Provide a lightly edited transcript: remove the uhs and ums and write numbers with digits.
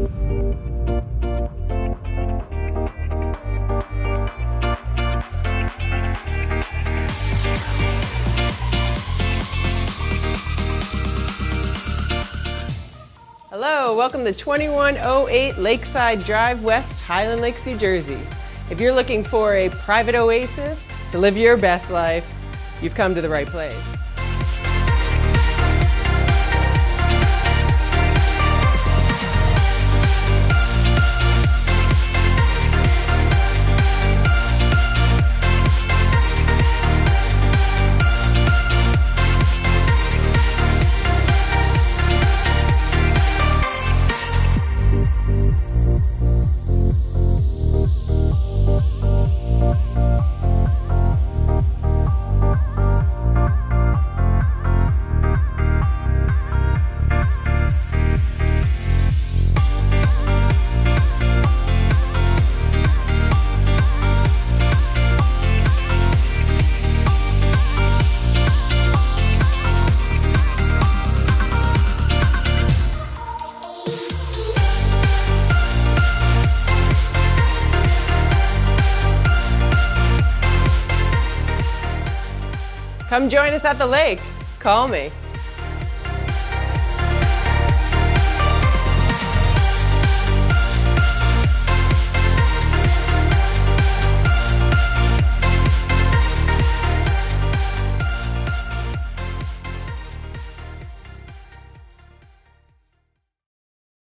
Hello, welcome to 2108 Lakeside Drive, West Highland Lakes, New Jersey. If you're looking for a private oasis to live your best life, you've come to the right place. Come join us at the lake. Call me.